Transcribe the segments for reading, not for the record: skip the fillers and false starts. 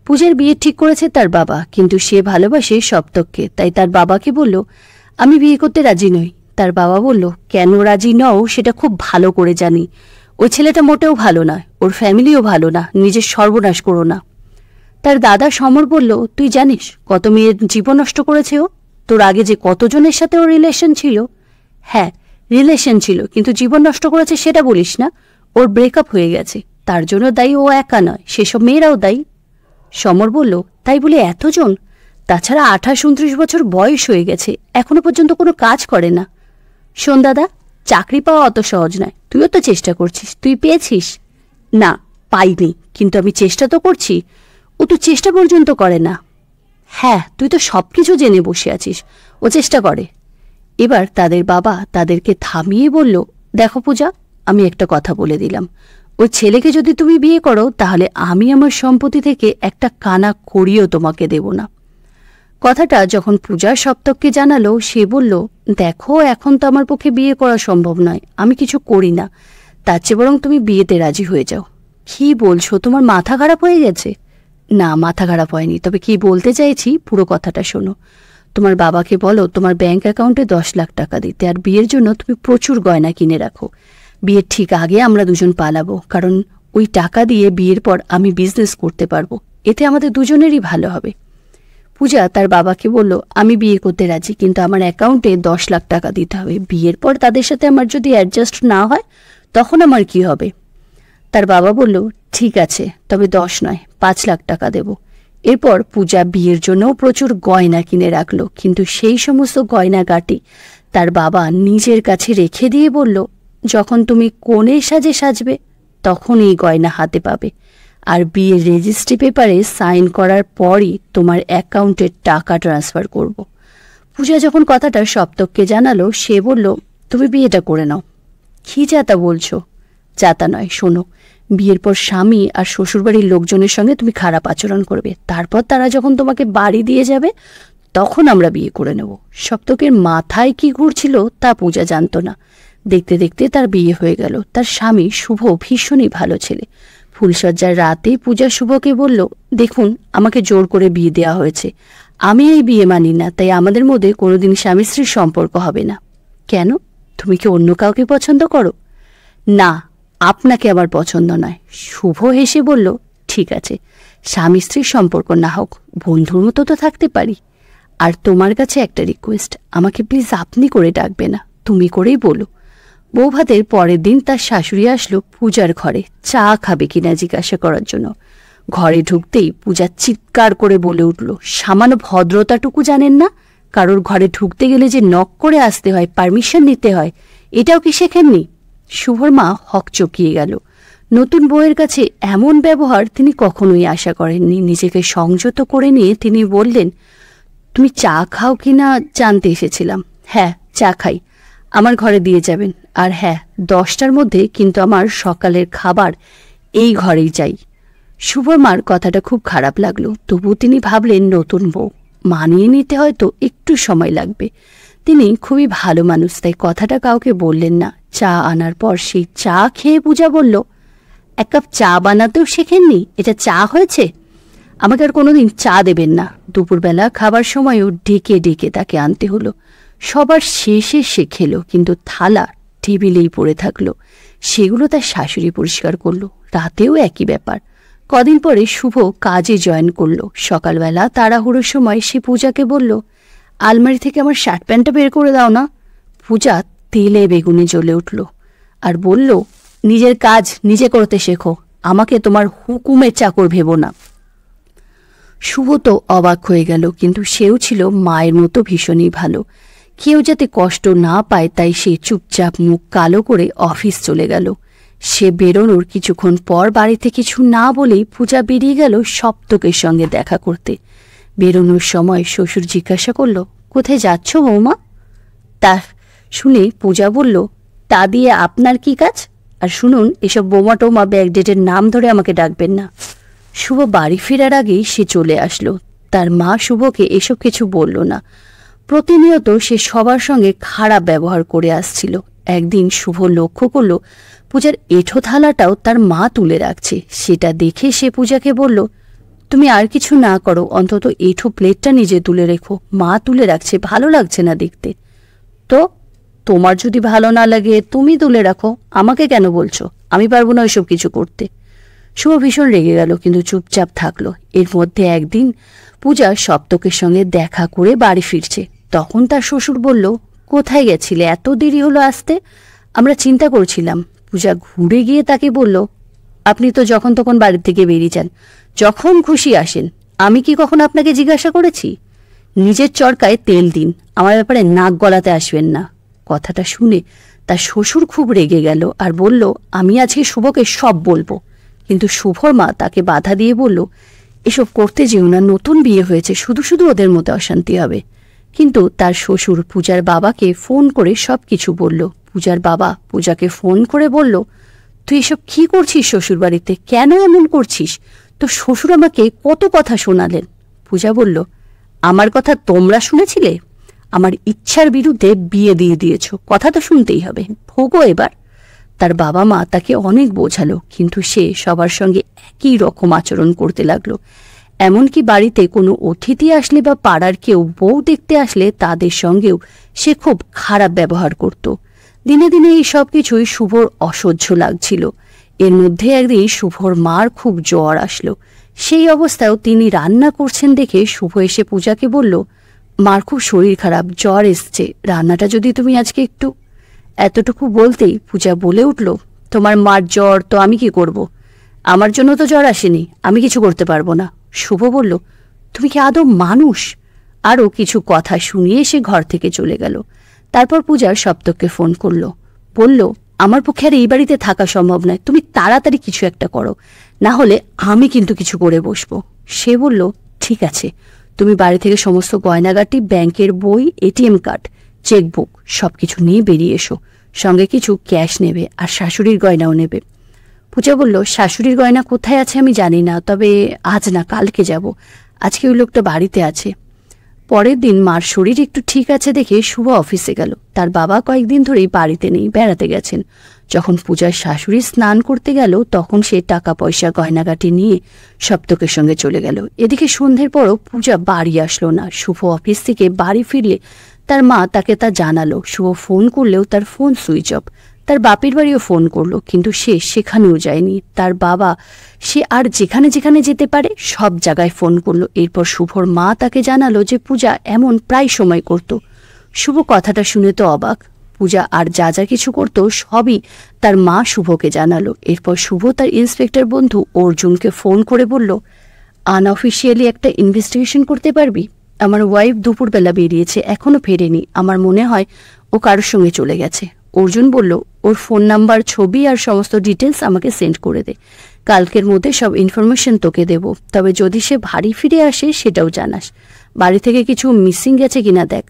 পূজার বিয়ে ঠিক করেছে তার বাবা, কিন্তু সে ভালোবাসে সপ্তককে, তাই তার বাবাকে বলল, আমি বিয়ে করতে রাজি নই। তার বাবা বলল, কেন রাজি নও সেটা খুব ভালো করে জানি। ওই ছেলেটা মোটেও ভালো নয়, ওর ফ্যামিলিও ভালো না, নিজের সর্বনাশ করো না। তার দাদা সমর বলল, তুই জানিস কত মেয়ের জীবন নষ্ট করেছে ও? তোর আগে যে কতজনের সাথে ওর রিলেশন ছিল। হ্যাঁ, রিলেশন ছিল, কিন্তু জীবন নষ্ট করেছে সেটা বলিস না। ওর ব্রেকআপ হয়ে গেছে, তার জন্য দায়ী ও একা নয়, সেসব মেয়েরাও দায়ী। সমর বলল, তাই বলে এতজন? তাছাড়া 28-29 বছর বয়স হয়ে গেছে, এখনো পর্যন্ত কোনো কাজ করে না। শোন দাদা, চাকরি পাওয়া অত সহজ নয়, তুইও তো চেষ্টা করছিস। তুই পেয়েছিস? না, পাইনি, কিন্তু আমি চেষ্টা তো করছি। ও তো চেষ্টা পর্যন্ত করে না। হ্যাঁ, তুই তো সব কিছু জেনে বসে আছিস, ও চেষ্টা করে। এবার তাদের বাবা তাদেরকে থামিয়ে বলল, দেখো পূজা, আমি একটা কথা বলে দিলাম, ওই ছেলেকে যদি তুমি বিয়ে করো তাহলে আমি আমার সম্পত্তি থেকে একটা কানা করিও তোমাকে দেব না। কথাটা যখন পূজা সপ্তককে জানালো, সে বলল, দেখো, এখন তো আমার পক্ষে বিয়ে করা সম্ভব নয়, আমি কিছু করি না, তার চেয়ে বরং তুমি বিয়েতে রাজি হয়ে যাও। কি বলছো, তোমার মাথা খারাপ হয়ে গেছে? না, মাথা খারাপ হয়নি, তবে কি বলতে চাইছি পুরো কথাটা শোনো। তোমার বাবাকে বলো তোমার ব্যাংক অ্যাকাউন্টে 10 লাখ টাকা দিতে, আর বিয়ের জন্য তুমি প্রচুর গয়না কিনে রাখো। বিয়ের ঠিক আগে আমরা দুজন পালাবো, কারণ ওই টাকা দিয়ে বিয়ের পর আমি বিজনেস করতে পারবো, এতে আমাদের দুজনেরই ভালো হবে। পূজা তার বাবাকে বলল, আমি বিয়ে করতে রাজি, কিন্তু আমার অ্যাকাউন্টে 10 লাখ টাকা দিতে হবে। বিয়ের পর তাদের সাথে আমার যদি অ্যাডজাস্ট না হয় তখন আমার কি হবে? তার বাবা বলল, ঠিক আছে, তবে 10 নয় 5 লাখ টাকা দেব। এরপর পূজা বিয়ের জন্যও প্রচুর গয়না কিনে রাখলো, কিন্তু সেই সমস্ত গয়নাগাটি তার বাবা নিজের কাছে রেখে দিয়ে বলল, যখন তুমি কনের সাজে সাজবে তখন এই গয়না হাতে পাবে, আর বিয়ের রেজিস্ট্রি পেপারে সাইন করার পরই তোমার অ্যাকাউন্টে টাকা ট্রান্সফার করব। পূজা যখন কথাটা সপ্তককে জানালো, সে বলল, তুমি বিয়েটা করে নাও। কি যাতা বলছো? যাতা নয়, শোনো, বিয়ের পর স্বামী আর শ্বশুরবাড়ির লোকজনের সঙ্গে তুমি খারাপ আচরণ করবে, তারপর তারা যখন তোমাকে বাড়ি দিয়ে যাবে তখন আমরা বিয়ে করে নেব। সপ্তকের মাথায় কি ঘুরছিল তা পূজা জানত না। দেখতে দেখতে তার বিয়ে হয়ে গেল। তার স্বামী শুভ ভীষণই ভালো ছেলে। ফুলসজ্জার রাতে পূজা শুভকে বলল, দেখুন, আমাকে জোর করে বিয়ে দেওয়া হয়েছে, আমি এই বিয়ে মানি না, তাই আমাদের মধ্যে কোনোদিন স্বামী স্ত্রীর সম্পর্ক হবে না। কেন, তুমি কি অন্য কাউকে পছন্দ করো? না, আপনাকে আমার পছন্দ নয়। শুভ হেসে বলল, ঠিক আছে, স্বামী স্ত্রীর সম্পর্ক না হোক, বন্ধুর মতো তো থাকতে পারি। আর তোমার কাছে একটা রিকোয়েস্ট, আমাকে প্লিজ আপনি করে ডাকবে না, তুমি করেই বলো। বৌভাতের পরের দিন তার শাশুড়ি আসলো পূজার ঘরে চা খাবে কিনা জিজ্ঞাসা করার জন্য। ঘরে ঢুকতেই পূজা চিৎকার করে বলে উঠল, সামান্য ভদ্রতাটুকু জানেন না? কারোর ঘরে ঢুকতে গেলে যে নক করে আসতে হয়, পারমিশন নিতে হয়, এটাও কি শেখেননি? শুভর মা হকচকিয়ে গেল। নতুন বউয়ের কাছে এমন ব্যবহার তিনি কখনোই আশা করেননি। নিজেকে সংযত করে নিয়ে তিনি বললেন, তুমি চা খাও কিনা জানতে এসেছিলাম। হ্যাঁ, চা খাই, আমার ঘরে দিয়ে যাবেন। আর হ্যাঁ, 10টার মধ্যে কিন্তু আমার সকালের খাবার এই ঘরেই চাই। শুভর মার কথাটা খুব খারাপ লাগলো, তবু তিনি ভাবলেন নতুন বউ, মানিয়ে নিতে হয়তো একটু সময় লাগবে। তিনি খুবই ভালো মানুষ, তাই কথাটা কাউকে বললেন না। চা আনার পর সেই চা খেয়ে পূজা বলল, এক কাপ চা বানাতেও শেখেননি, এটা চা হয়েছে? আমাকে আর কোনোদিন চা দেবেন না। দুপুরবেলা খাবার সময়ও ডেকে ডেকে তাকে আনতে হলো। সবার শেষে সে খেলো, কিন্তু থালা টেবিলেই পড়ে থাকলো। সেগুলো তার শাশুড়ি পরিষ্কার করলো। রাতেও একই ব্যাপার। কদিন পরে শুভ কাজে জয়েন করলো। সকালবেলা তাড়াহুড়োর সময় সে পূজাকে বলল, আলমারি থেকে আমার শার্ট প্যান্টটা বের করে দাও না। পূজা তেলে বেগুনে জ্বলে উঠল আর বলল, নিজের কাজ নিজে করতে শেখো, আমাকে তোমার হুকুমের চাকর ভেবো না। শুভ তো অবাক হয়ে গেল, কিন্তু সেও ছিল মায়ের মতো ভীষণই ভালো। কেউ যাতে কষ্ট না পায় তাই সে চুপচাপ মুখ কালো করে অফিস চলে গেল। সে বেরোনোর কিছুক্ষণ পর বাড়িতে কিছু না বলেই পূজা বেরিয়ে গেল সপ্তকের সঙ্গে দেখা করতে। বেরোনোর সময় শ্বশুর জিজ্ঞাসা করল, কোথায় যাচ্ছ বৌমা? তা শুনে পূজা বলল, তা দিয়ে আপনার কি কাজ? আর শুনুন, এসব বোমা টোমা ব্যাকডেটের নাম ধরে আমাকে ডাকবেন না। শুভ বাড়ি ফেরার আগেই সে চলে আসলো। তার মা শুভকে এসব কিছু বলল না। প্রতিনিয়ত সে সবার সঙ্গে খারাপ ব্যবহার করে আসছিল। একদিন শুভ লক্ষ্য করল পূজার এঁঠো থালাটাও তার মা তুলে রাখছে। সেটা দেখে সে পূজাকে বলল, তুমি আর কিছু না করো, অন্তত এঁঠো প্লেটটা নিজে তুলে রেখো। মা তুলে রাখছে, ভালো লাগছে না দেখতে। তো তোমার যদি ভালো না লাগে তুমি তুলে রাখো, আমাকে কেন বলছো? আমি পারবো না ওইসব কিছু করতে। শুভ ভীষণ রেগে গেল, কিন্তু চুপচাপ থাকলো। এর মধ্যে একদিন পূজা সপ্তকের সঙ্গে দেখা করে বাড়ি ফিরছে। তখন তার শ্বশুর বলল, কোথায় গেছিলে, এত দেরি হলো আসতে? আমরা চিন্তা করছিলাম। পূজা ঘুরে গিয়ে তাকে বলল, আপনি তো যখন তখন বাড়ি থেকে বেরিয়ে যান, যখন খুশি আসেন। আমি কি কখন আপনাকে জিজ্ঞাসা করেছি? নিজের চরকায় তেল দিন, আমার ব্যাপারে নাক গলাতে আসবেন না। কথাটা শুনে তার শ্বশুর খুব রেগে গেল আর বলল, আমি আজকে শুভকে সব বলবো। কিন্তু শুভর মা তাকে বাধা দিয়ে বলল, এসব করতে যেও না, নতুন বিয়ে হয়েছে, শুধু শুধু ওদের মধ্যে অশান্তি হবে। কিন্তু তার শ্বশুর পূজার বাবাকে ফোন করে সব কিছু বলল। পূজার বাবা পূজাকে ফোন করে বলল, তুই এসব কি করছিস শ্বশুর বাড়িতে, কেন এমন করছিস? তো শ্বশুর আমাকে কত কথা শোনালেন। পূজা বলল, আমার কথা তোমরা শুনেছিলে? আমার ইচ্ছার বিরুদ্ধে বিয়ে দিয়ে দিয়েছ, কথা তো শুনতেই হবে, ভোগো এবার। তার বাবা মা তাকে অনেক বোঝালো, কিন্তু সে সবার সঙ্গে একই রকম আচরণ করতে লাগলো। এমনকি বাড়িতে কোনো অতিথি আসলে বা পাড়ার কেউ বউ দেখতে আসলে তাদের সঙ্গেও সে খুব খারাপ ব্যবহার করত। দিনে দিনে এই সব কিছুই শুভর অসহ্য লাগছিল। এর মধ্যে একদিন শুভর মার খুব জ্বর আসলো। সেই অবস্থায়ও তিনি রান্না করছেন দেখে শুভ এসে পূজাকে বলল, মার খুব শরীর খারাপ, জ্বর এসছে, রান্নাটা যদি তুমি আজকে একটু। এতটুকু বলতেই পূজা বলে উঠল, তোমার মার জ্বর তো আমি কি করব? আমার জন্য তো জ্বর আসেনি, আমি কিছু করতে পারবো না। শুভ বলল, তুমি কি আদৌ মানুষ? আরও কিছু কথা শুনিয়ে সে ঘর থেকে চলে গেল। তারপর পূজার সপ্তককে ফোন করলো, বলল, আমার পক্ষে আর এই বাড়িতে থাকা সম্ভব নয়, তুমি তাড়াতাড়ি কিছু একটা করো, না হলে আমি কিন্তু কিছু করে বসবো। সে বলল, ঠিক আছে, তুমি বাড়ি থেকে সমস্ত গয়নাগাটি, ব্যাংকের বই, এটিএম কার্ড, চেকবুক সবকিছু নিয়ে বেরিয়ে এসো। সঙ্গে কিছু ক্যাশ নেবে আর শাশুড়ির গয়নাও নেবে। পূজা বলল, শাশুড়ির গয়না কোথায় আছে আমি জানি না, তবে আজ না কালকে যাব, আজকে ওই লোকটা বাড়িতে আছে। পরের দিন মার শরীর একটু ঠিক আছে দেখে শুভ অফিসে গেল। তার বাবা কয়েকদিন ধরেই বাড়িতে নেই, বেড়াতে গেছেন। যখন পূজার শাশুড়ি স্নান করতে গেল তখন সে টাকা পয়সা গয়নাগাটি নিয়ে সপ্তকের সঙ্গে চলে গেল। এদিকে সন্ধ্যের পরও পূজা বাড়ি আসলো না। শুভ অফিস থেকে বাড়ি ফিরলে তার মা তাকে তা জানালো। শুভ ফোন করলেও তার ফোন সুইচ অফ। তার বাপের বাড়িও ফোন করলো, কিন্তু সে সেখানেও যায়নি। তার বাবা সে আর যেখানে যেখানে যেতে পারে সব জায়গায় ফোন করলো। এরপর শুভর মা তাকে জানালো যে পূজা এমন প্রায় সময় করত। শুভ কথাটা শুনে তো অবাক। পূজা আর যা যা কিছু করত সবই তার মা শুভকে জানালো। এরপর শুভ তার ইন্সপেক্টর বন্ধু অর্জুনকে ফোন করে বলল, আনঅফিসিয়ালি একটা ইনভেস্টিগেশন করতে পারবি? আমার ওয়াইফ দুপুরবেলা বেরিয়েছে, এখনো ফেরেনি, আমার মনে হয় ও কারোর সঙ্গে চলে গেছে। অর্জুন বলল, ওর ফোন নাম্বার, ছবি আর সমস্ত ডিটেলস আমাকে সেন্ড করে দে, কালকের মধ্যে সব ইনফরমেশন তোকে দেব, তবে যদি সে বাড়ি ফিরে আসে সেটাও জানাস। বাড়ি থেকে কিছু মিসিং গেছে কিনা দেখ।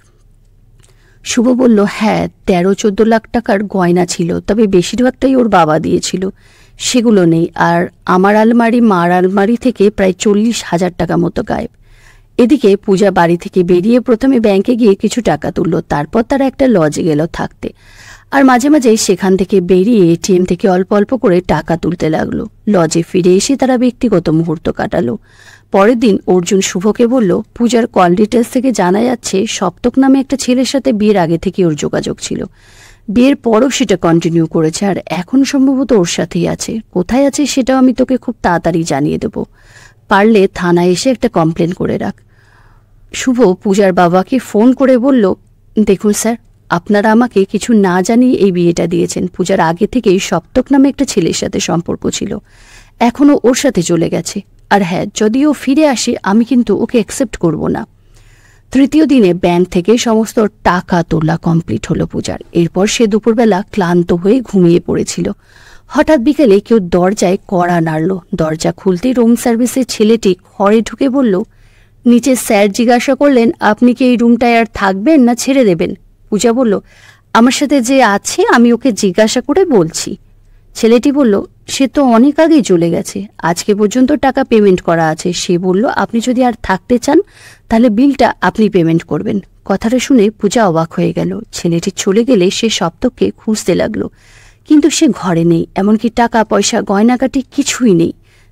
শুভ বলল, হ্যাঁ 13-14 লাখ টাকার গয়না ছিল, তবে বেশিরভাগটাই ওর বাবা দিয়েছিল, সেগুলো নেই। আর আমার আলমারি, মার আলমারি থেকে প্রায় 40,000 টাকা মতো গায়েব। এদিকে পূজা বাড়ি থেকে বেরিয়ে প্রথমে ব্যাংকে গিয়ে কিছু টাকা তুলল, তারপর তারা একটা লজে গেল থাকতে। আর মাঝে মাঝে সেখান থেকে বেরিয়ে এটিএম থেকে অল্প অল্প করে টাকা তুলতে লাগলো। লজে ফিরে এসে তারা ব্যক্তিগত মুহূর্ত কাটালো। পরের দিন অর্জুন শুভকে বলল, পূজার কল ডিটেলস থেকে জানা যাচ্ছে সপ্তক নামে একটা ছেলের সাথে বিয়ের আগে থেকে ওর যোগাযোগ ছিল, বিয়ের পরও সেটা কন্টিনিউ করেছে, আর এখন সম্ভবত ওর সাথেই আছে। কোথায় আছে সেটাও আমি তোকে খুব তাড়াতাড়ি জানিয়ে দেব, পারলে থানায় এসে একটা কমপ্লেন করে রাখ। শুভ পূজার বাবাকে ফোন করে বলল, দেখুন স্যার, আপনারা আমাকে কিছু না জানিয়ে এই বিয়েটা দিয়েছেন। পূজার আগে থেকেই সপ্তক নামে একটা ছেলের সাথে সম্পর্ক ছিল, এখনও ওর সাথে চলে গেছে। আর হ্যাঁ, যদি ও ফিরে আসে আমি কিন্তু ওকে অ্যাকসেপ্ট করব না। তৃতীয় দিনে ব্যাংক থেকে সমস্ত টাকা তোলা কমপ্লিট হলো পূজার। এরপর সে দুপুরবেলা ক্লান্ত হয়ে ঘুমিয়ে পড়েছিল। হঠাৎ বিকেলে কেউ দরজায় কড়া নাড়ল। দরজা খুলতেই রুম সার্ভিসের ছেলেটি ঘরে ঢুকে বলল, নিচে স্যার জিজ্ঞাসা করলেন আপনি কি এই রুমটায় আর থাকবেন না ছেড়ে দেবেন? পূজা বলল, আমার সাথে যে আছে আমি ওকে জিজ্ঞাসা করে বলছি। ছেলেটি বলল, সে তো অনেক আগেই চলে গেছে, আজকে পর্যন্ত টাকা পেমেন্ট করা আছে। সে বলল, আপনি যদি আর থাকতে চান তাহলে বিলটা আপনি পেমেন্ট করবেন। কথাটা শুনে পূজা অবাক হয়ে গেল। ছেলেটি চলে গেলে সে সপ্তককে খুঁজতে লাগলো, কিন্তু সে ঘরে নেই, এমনকি টাকা পয়সা গয়নাকাটি কিছুই নেই।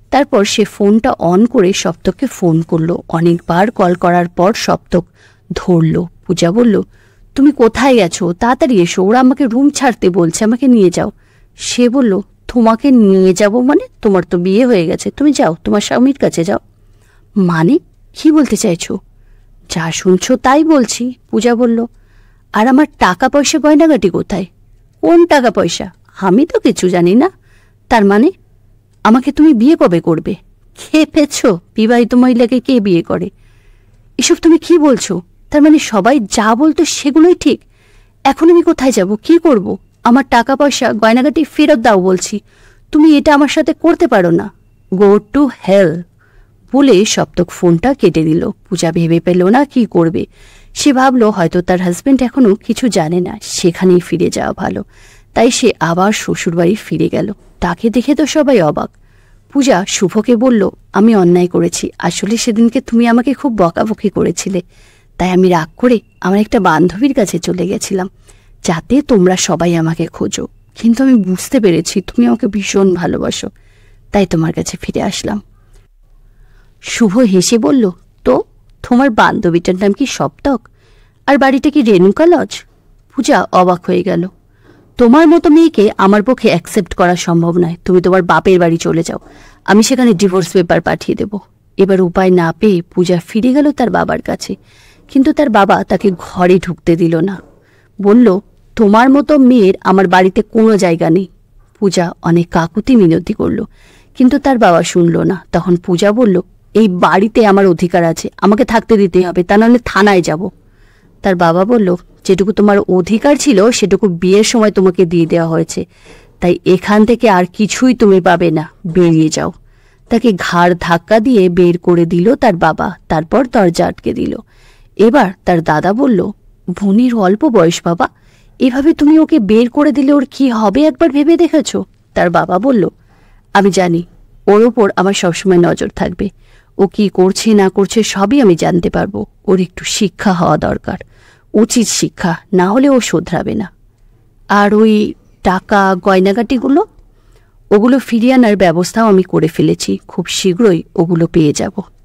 তারপর সে ফোনটা অন করে সপ্তককে ফোন করলো। অনেকবার কল করার পর সপ্তক ধরল। পূজা বলল, তুমি কোথায় গেছো? তাড়াতাড়ি এসো, ওরা আমাকে রুম ছাড়তে বলছে, আমাকে নিয়ে যাও। সে বলল, তোমাকে নিয়ে যাব মানে? তোমার তো বিয়ে হয়ে গেছে, তুমি যাও, তোমার স্বামীর কাছে যাও। মানে কি বলতে চাইছো? যা শুনছো তাই বলছি। পূজা বলল, আর আমার টাকা পয়সা গয়নাগাটি কোথায়? কোন টাকা পয়সা? আমি তো কিছু জানি না। তার মানে আমাকে তুমি বিয়ে কবে করবে? খেয়ে পেয়েছ? বিবাহিত মহিলাকে কে বিয়ে করে? এসব তুমি কি বলছো? তার মানে সবাই যা বলতো সেগুলোই ঠিক? এখন আমি কোথায় যাব, কি করব? আমার টাকা পয়সা গয়নাগাটি ফেরত দাও বলছি। তুমি এটা আমার সাথে করতে পারো না। গো টু হেল বলে সপ্তক ফোনটা কেটে দিল। পূজা ভেবে পেল না কি করবে। সে ভাবল হয়তো তার হাজবেন্ড এখনো কিছু জানে না, সেখানেই ফিরে যাওয়া ভালো। তাই সে আবার শ্বশুরবাড়ি ফিরে গেল। তাকে দেখে তো সবাই অবাক। পূজা শুভকে বলল, আমি অন্যায় করেছি। আসলে সেদিনকে তুমি আমাকে খুব বকাবকি করেছিলে, তাই আমি রাগ করে আমার একটা বান্ধবীর কাছে চলে গেছিলাম, যাতে তোমরা সবাই আমাকে খোঁজো। কিন্তু আমি বুঝতে পেরেছি তুমি আমাকে ভীষণ ভালোবাসো, তাই তোমার কাছে ফিরে আসলাম। শুভ হেসে বলল, তো তোমার বান্ধবীটার নাম কি সপ্তক? আর বাড়িটা কি রেণুকা লজ? পূজা অবাক হয়ে গেল। তোমার মতো মেয়েকে আমার পক্ষে অ্যাকসেপ্ট করা সম্ভব নয়। তুমি তোমার বাপের বাড়ি চলে যাও, আমি সেখানে ডিভোর্স পেপার পাঠিয়ে দেব। এবার উপায় না পেয়ে পূজা ফিরে গেল তার বাবার কাছে। কিন্তু তার বাবা তাকে ঘরে ঢুকতে দিল না। বলল, তোমার মতো মেয়ের আমার বাড়িতে কোনো জায়গা নেই। পূজা অনেক কাকুতি মিনতি করল, কিন্তু তার বাবা শুনল না। তখন পূজা বলল, এই বাড়িতে আমার অধিকার আছে, আমাকে থাকতে দিতে হবে, তা নাহলে থানায় যাব। তার বাবা বলল, যেটুকু তোমার অধিকার ছিল সেটুকু বিয়ের সময় তোমাকে দিয়ে দেওয়া হয়েছে, তাই এখান থেকে আর কিছুই তুমি পাবে না, বেরিয়ে যাও। তাকে ঘাড় ধাক্কা দিয়ে বের করে দিল তার বাবা। তারপর দরজা আটকে দিল। এবার তার দাদা বলল, বোনের অল্প বয়স বাবা, এভাবে তুমি ওকে বের করে দিলে ওর কি হবে একবার ভেবে দেখেছ? তার বাবা বলল, আমি জানি, ওর ওপর আমার সবসময় নজর থাকবে। ও কি করছে না করছে সবই আমি জানতে পারবো। ওর একটু শিক্ষা হওয়া দরকার, উচিত শিক্ষা, না হলে ও শোধরাবে না। আর ওই টাকা গয়নাগাটিগুলো, ওগুলো ফিরিয়ে আনার ব্যবস্থাও আমি করে ফেলেছি, খুব শীঘ্রই ওগুলো পেয়ে যাব।